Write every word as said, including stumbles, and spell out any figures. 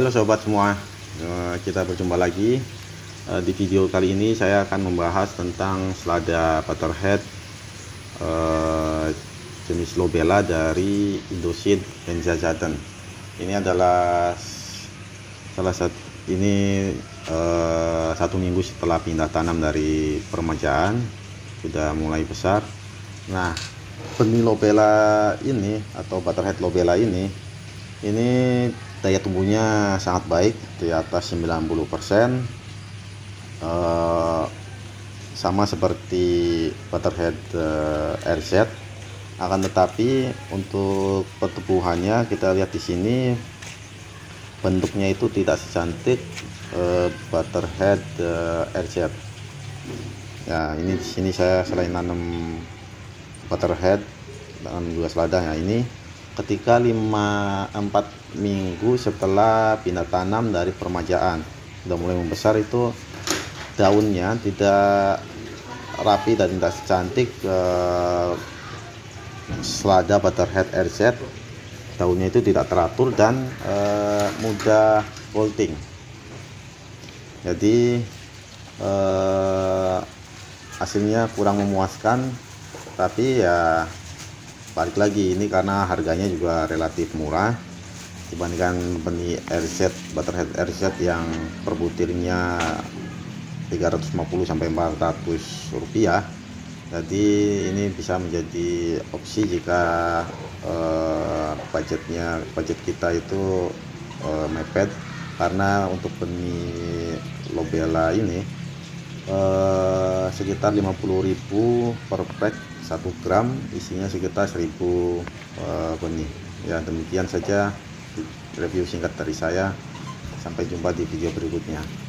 Halo sobat semua, eh, kita berjumpa lagi. Eh, Di video kali ini saya akan membahas tentang selada butterhead eh, jenis lobela dari Indoseed Benzazaten. Ini adalah salah satu ini eh, satu minggu setelah pindah tanam dari permajaan, sudah mulai besar. Nah, benih lobela ini atau butterhead lobela ini ini daya tumbuhnya sangat baik, di atas sembilan puluh persen, eh, sama seperti butterhead eh, R Z. Akan tetapi untuk pertumbuhannya kita lihat di sini bentuknya itu tidak secantik eh, butterhead eh, R Z. Ya, ini di sini saya selain nanam butterhead dan juga selada, ya ini ketika lima empat minggu setelah pindah tanam dari permajaan sudah mulai membesar, itu daunnya tidak rapi dan tidak secantik eh, selada butterhead R Z. Daunnya itu tidak teratur dan eh, mudah bolting. Jadi eh, hasilnya kurang memuaskan, tapi ya balik lagi, ini karena harganya juga relatif murah dibandingkan benih R Z, butterhead R Z yang per butirnya tiga ratus lima puluh sampai empat ratus rupiah. Jadi ini bisa menjadi opsi jika eh, budgetnya budget kita itu eh, mepet, karena untuk benih lobela ini eh, sekitar lima puluh ribu per pack satu gram, isinya sekitar seribu uh, benih. Ya, demikian saja review singkat dari saya. Sampai jumpa di video berikutnya.